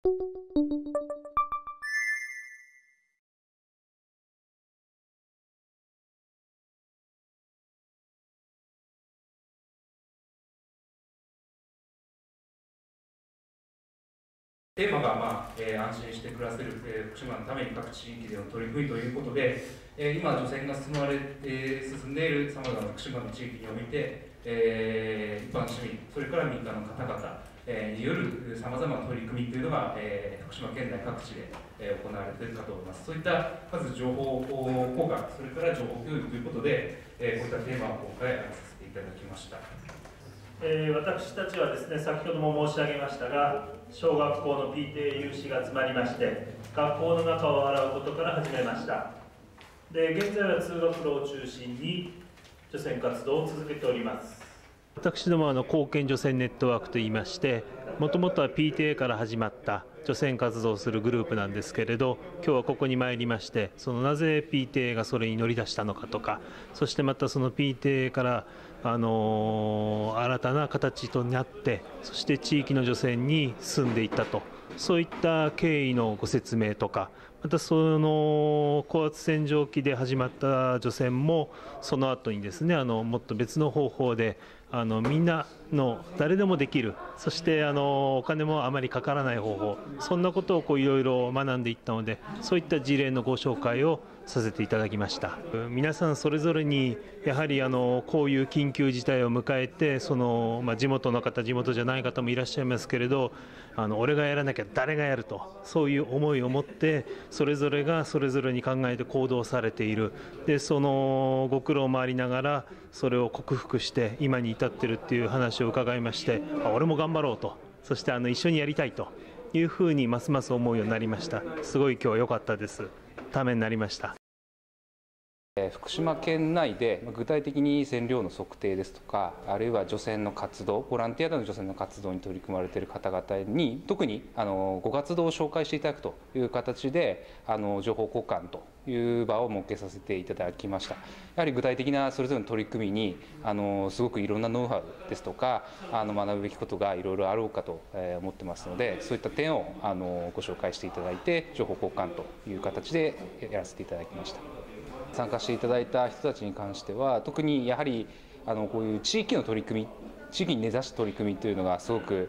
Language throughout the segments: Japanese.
テーマが、安心して暮らせる、福島のために各地域での取り組みということで、今、除染が進んでいるさまざまな福島の地域において、一般市民、それから民間の方々によるさまざまな取り組みというのが、福島県内各地で行われているかと思います。そういったまず情報交換、それから情報共有ということで、こういったテーマを今回させていただきました。 私たちはですね、先ほども申し上げましたが、小学校の PTA 有志が集まりまして、学校の中を洗うことから始めました。で、現在は通学路を中心に除染活動を続けております。 私どもは貢献除染ネットワークといいまして、もともとは PTA から始まった除染活動をするグループなんですけれど、今日はここに参りまして、なぜ PTA がそれに乗り出したのかとか、そしてまたその PTA から新たな形となって、そして地域の除染に進んでいったと、そういった経緯のご説明とか、またその高圧洗浄機で始まった除染もその後にですね、もっと別の方法でみんなの誰でもできる、そしてお金もあまりかからない方法、そんなことをいろいろ学んでいったので、そういった事例のご紹介をさせていただきました。皆さんそれぞれにやはりこういう緊急事態を迎えて、地元の方、地元じゃない方もいらっしゃいますけれど、俺がやらなきゃ誰がやると、そういう思いを持ってそれぞれがそれぞれに考えて行動されている。で、そのご苦労もありながらそれを克服して今に至っているっていう話を伺いまして、俺も頑張ろうと、そして一緒にやりたいというふうにますます思うようになりました。すごい今日は良かったです。ためになりました。 福島県内で具体的に線量の測定ですとか、あるいは除染の活動、ボランティアでの除染の活動に取り組まれている方々に特にご活動を紹介していただくという形で情報交換という場を設けさせていただきました。やはり具体的なそれぞれの取り組みにすごくいろんなノウハウですとか学ぶべきことがいろいろあろうかと思ってますので、そういった点をご紹介していただいて情報交換という形でやらせていただきました。参加していただいた人たちに関しては、特にやはりこういう地域の取り組み、地域に根ざした取り組みというのがすごく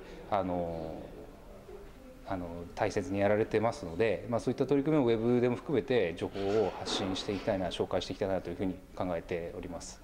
大切にやられてますので、そういった取り組みをウェブでも含めて情報を発信していきたいな、紹介していきたいなというふうに考えております。